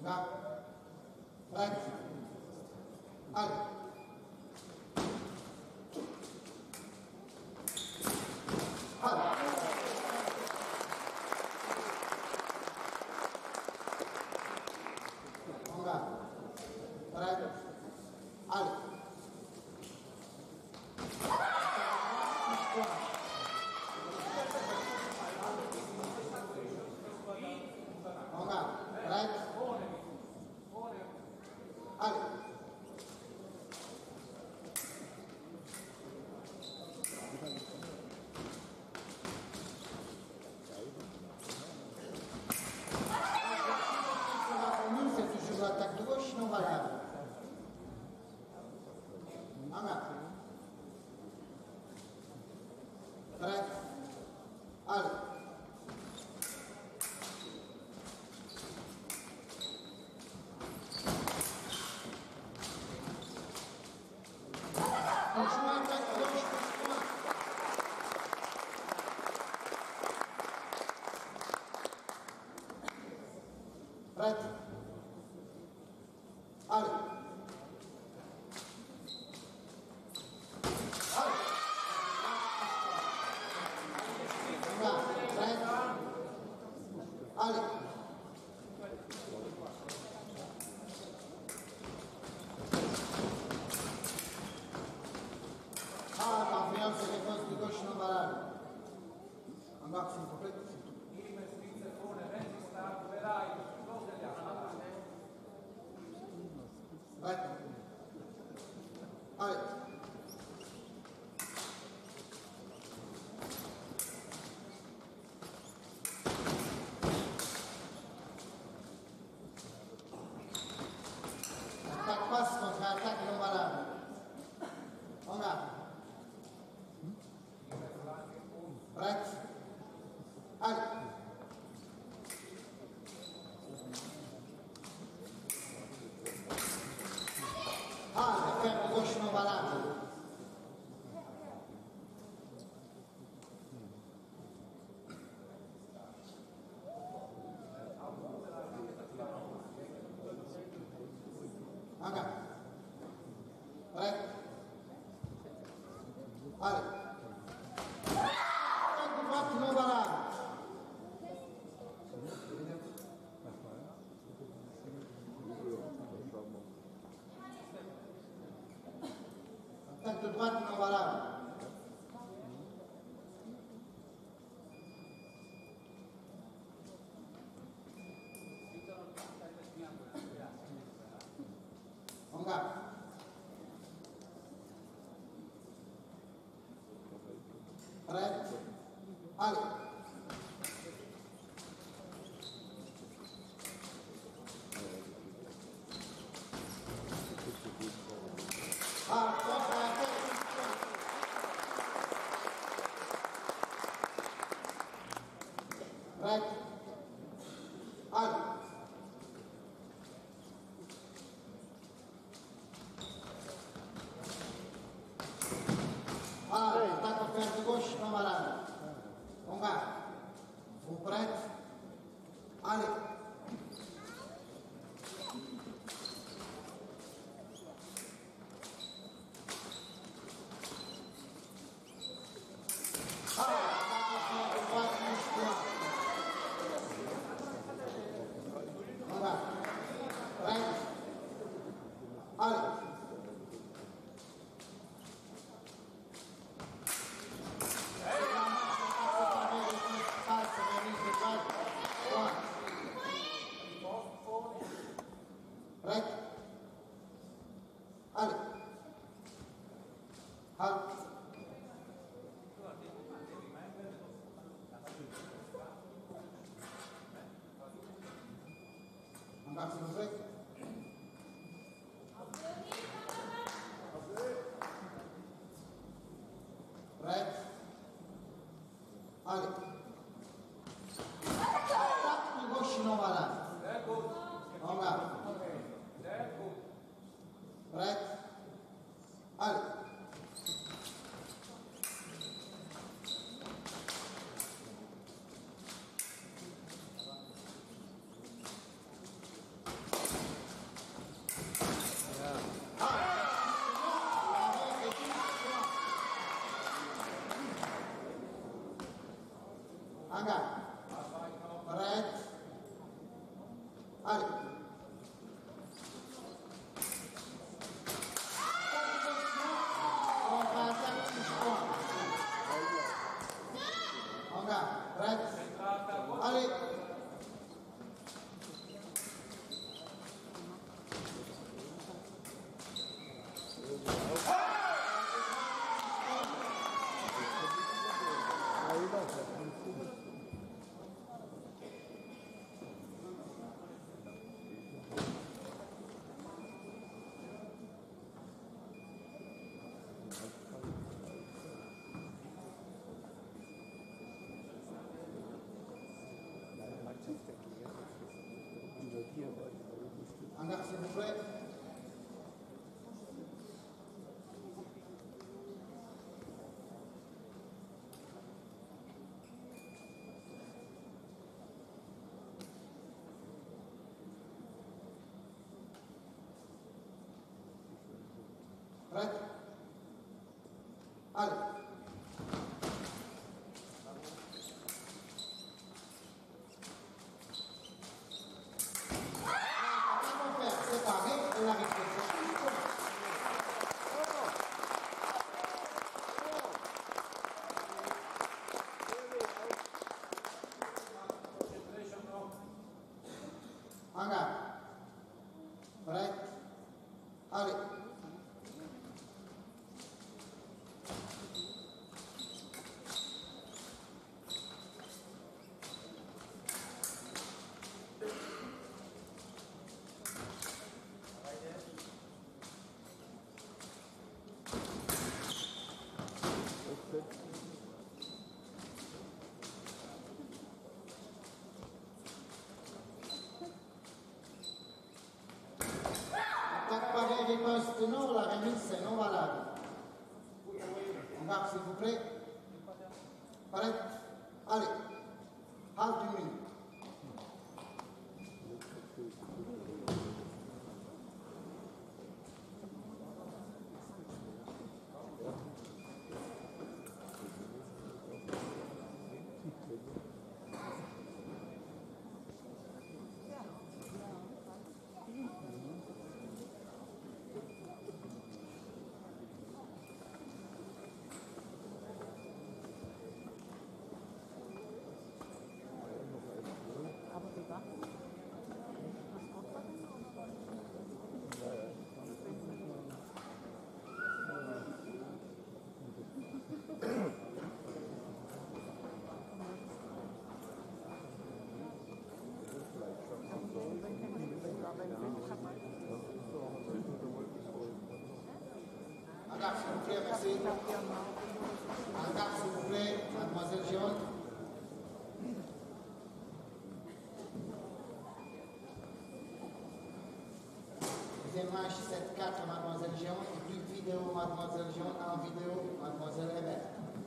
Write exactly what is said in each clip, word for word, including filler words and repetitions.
Gata. Right. Allez. Allez. On va. Right. Allez. On va. Right. Allez. C'est toujours l'attaque de gauche non valable. En garde. Prêt. Allez. On joue l'attaque de gauche plus loin. Prêt. Allez. Allez. Là, prêt. Allez. Ah, confiance et défense de gauche non valable. Encore s'il vous plaît. Prêt. Allez. Attaque passe contre attaque non valable. On garde. Prêt. Allez. Ah, la ferme gauche non valable. Regarde. Prêt. Allez. Ferme droite non valable. Attaque de droite non valable. On garde. Prêt. Allez. Ah, contre la tête. Prêt. Allez. Ah, attaque au fer de gauche non valable. On garde. Vous prêtes? Allez. Ah, attaque au fer de droite musculaire. On garde. Prêt? Allez. Prêt? Allez. Halt. Encore s'il vous plaît. Prêt? Allez. Attaque de gauche non valable. On garde. Prêt? Allez. En garde. Prête. Allez. On va attaquer le sport. En garde. Prête. Allez. En garde, s'il vous plaît. Prête. Allez. Séparer et la réflexion. En garde. Prête. Allez. Attaque pareille riposte non, la remise c'est non valable. On garde s'il vous plaît. Prête. Allez. Halte une minute. En garde s'il vous plaît, merci. En garde s'il vous plaît, mademoiselle Gion. Deuxième match sept quatre, mademoiselle Gion. Et puis vidéo, mademoiselle Gion. En vidéo, mademoiselle Hébert.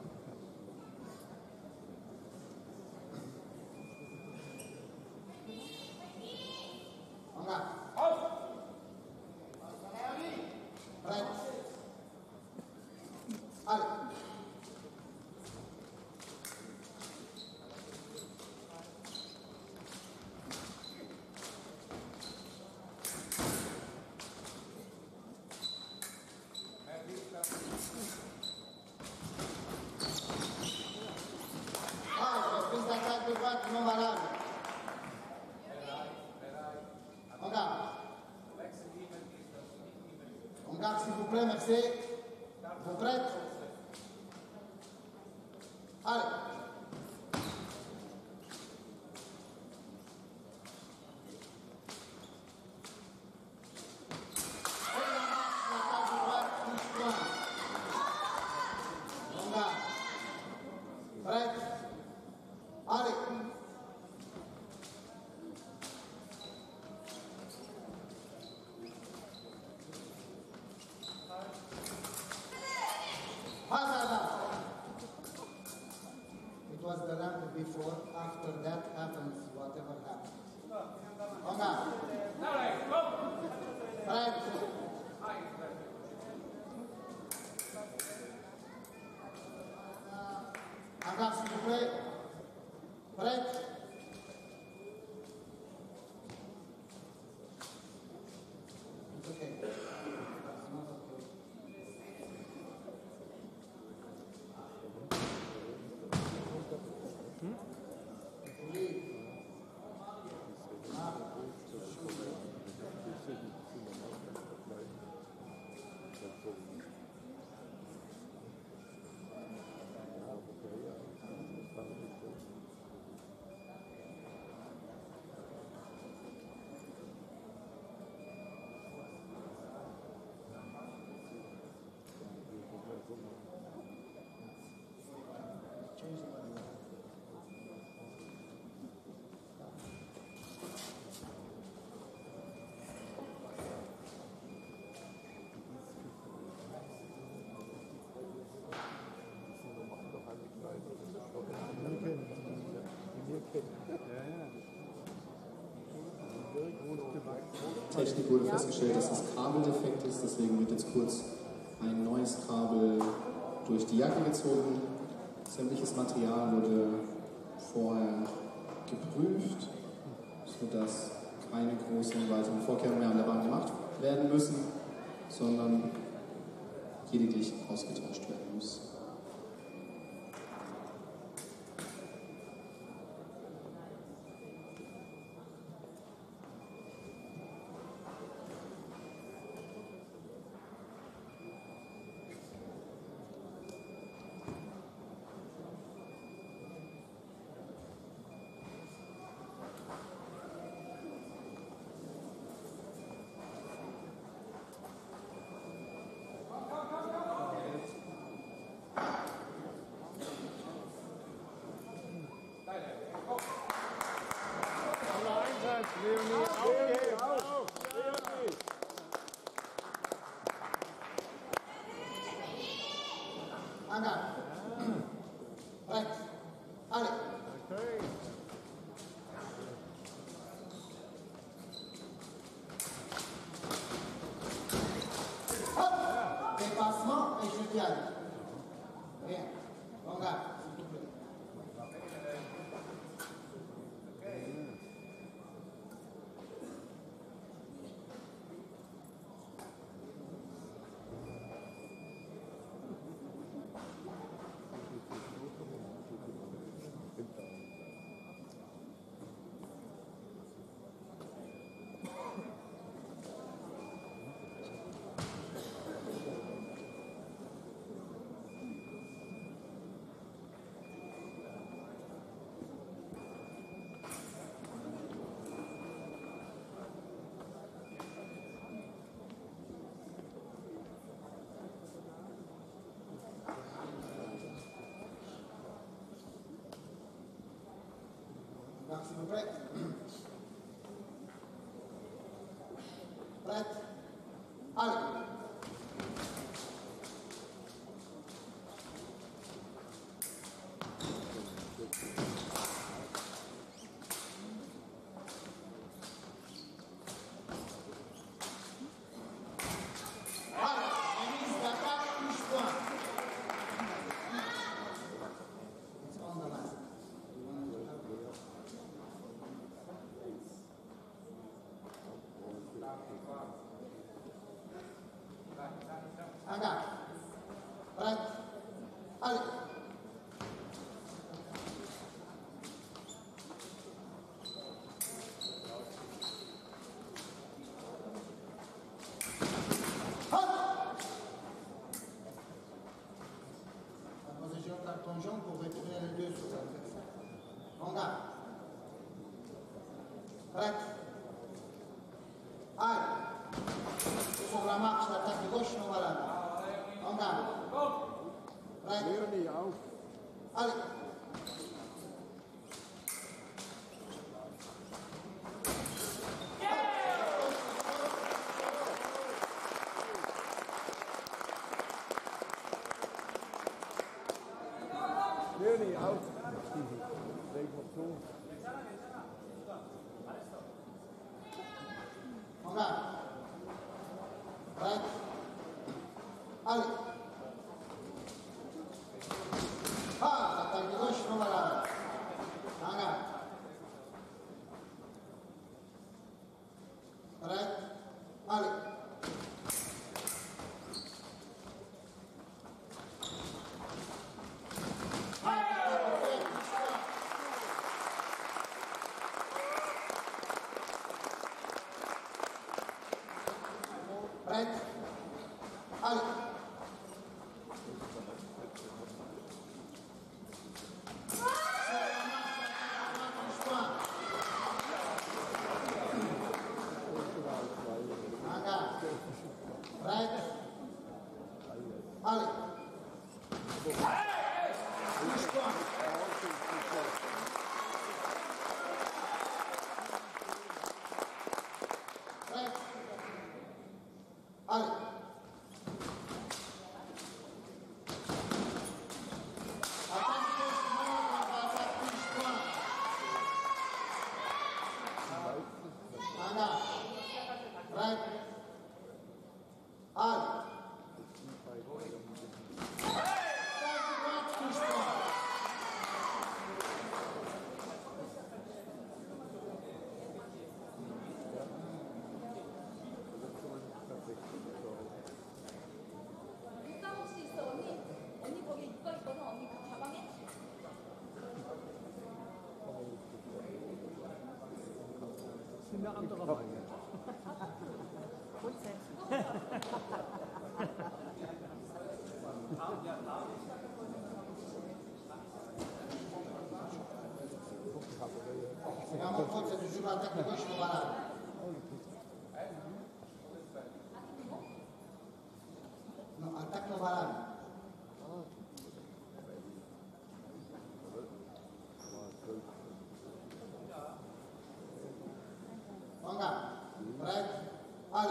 En garde. Prête. Allez. Ah, prise d'attaque de droite non valable. On garde. On garde s'il vous plaît, merci. Vous prête? Allez. On garde. Prête? Allez. It was the ramp before, after that happens whatever happens. On garde. Prête. En garde s'il vous plaît. Technik wurde festgestellt, dass das Kabeldefekt ist, deswegen wird jetzt kurz ein neues Kabel durch die Jacke gezogen. Sämtliches Material wurde vorher geprüft, sodass keine großen weiteren Vorkehrungen mehr an der Bahn gemacht werden müssen, sondern lediglich ausgetauscht werden muss. Angang. Rechts. Alle. Hop. Dépassement et je tiens. Bien. On garde, s'il vous plaît. S'il vous plaît. Prête. Allez. Angang. Bereit. Alle. La position carton jaune pour retourner les deux sur la On garde. Prête. Allez. Sur la marche, l'attaque de gauche, non voilà. On garde. Prête. Allez. Nearly out. They were through. On garde. Prête. Allez. Ah, l'attaque de gauche, non voilà. On garde. Prête. Allez. Prête. Allez. sind ja andere Meinung. Vediamo forse di giocare a questo malato. No, attacco malato. Venga, prego, Ali.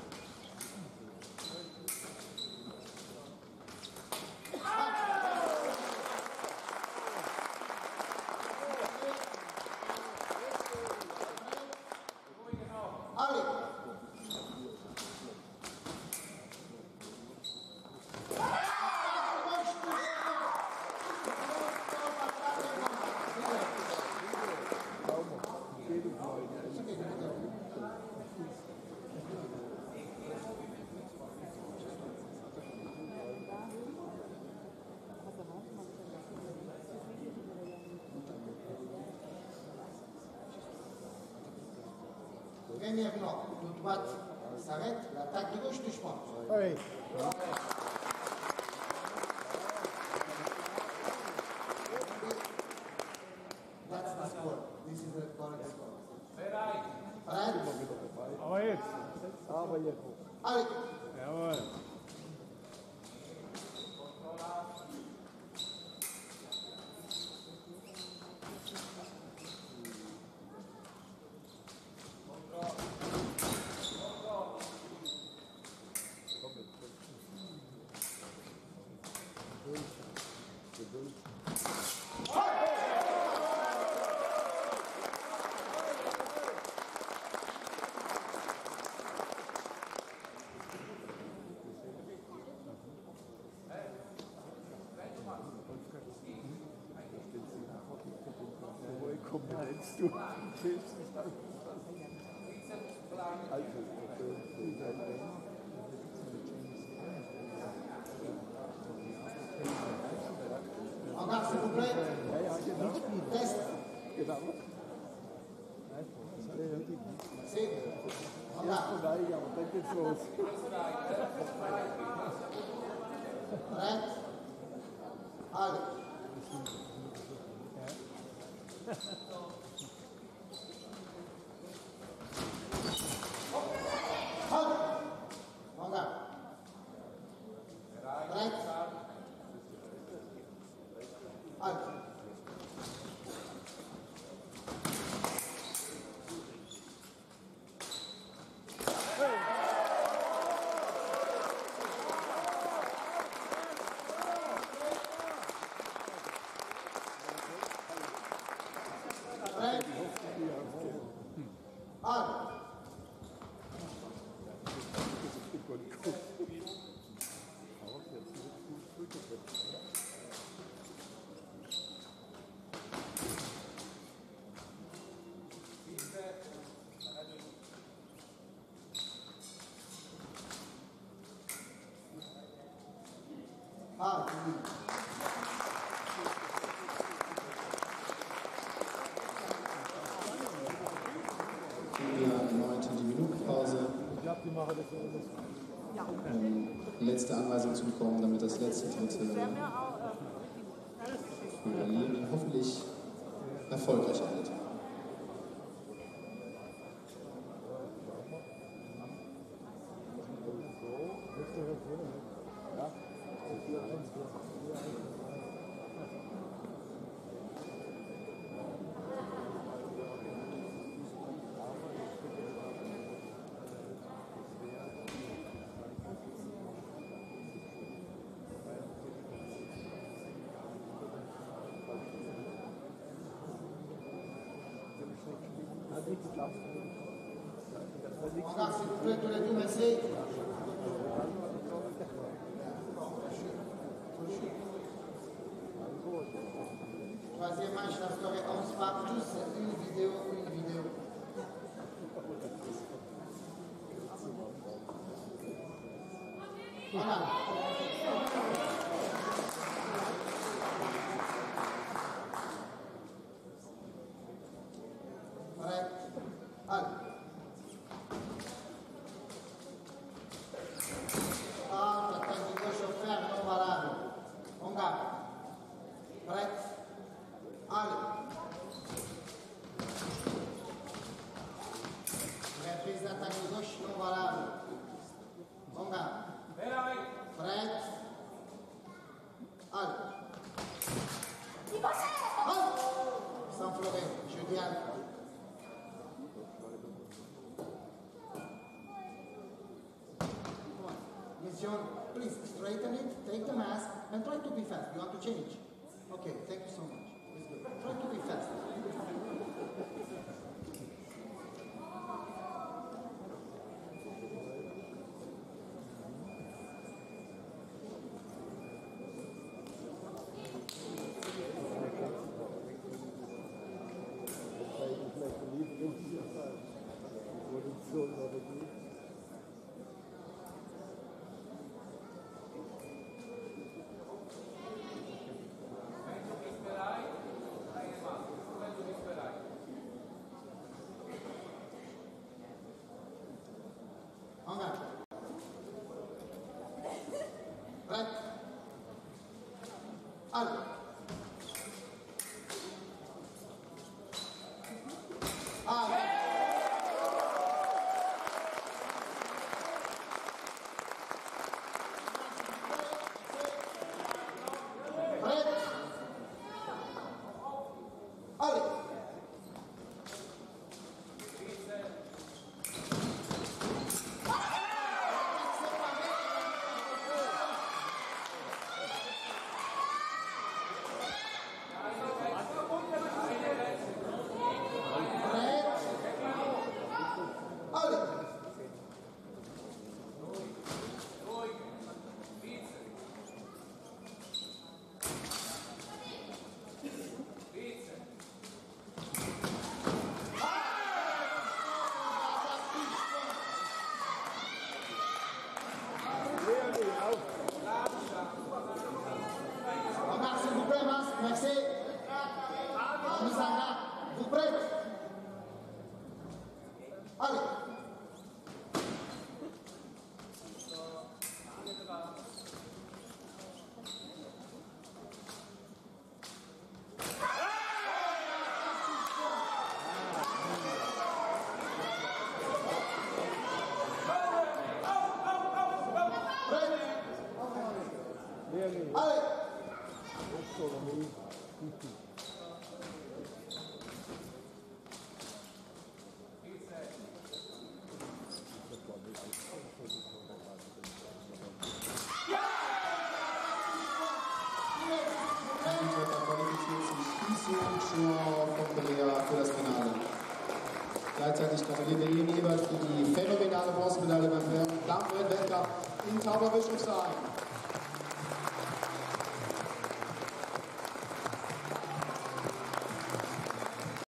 Ali. Premièrement, le droite s'arrête, l'attaque de gauche touche pas. Oui. That's the score. This is the correct score. Bereit? Aber jetzt. Aber jetzt. Allez. Jawohl. Kompetenz du. Encore, s'il vous plaît. Test. Si. Encore. Prêt. Allez. Halt! Venga. Prêt. Halt. Prêt. Halt. Halt. Wir erneut in die Minute-Pause, Ich glaube, die machen das alles. um letzte Anweisung zu bekommen, damit das letzte Dritte für Lenin hoffentlich erfolgreich endet. Encore, s'il vous plaît, tous les deux, merci. Troisième match, la score est onze partout, c'est une vidéo, une vidéo. Voilà. Prêt? Allez. Parfait. Jeudi Alpha. Mission, please straighten it, take the mask, and try to be fast. You want to change? Okay, thank you so much. It's good. Try to be fast. Für das Finale. Gleichzeitig gratulieren wir Ihnen jeweils für die phänomenale Bronzemedaille beim Damen-Weltcup in Tauberbischofsheim.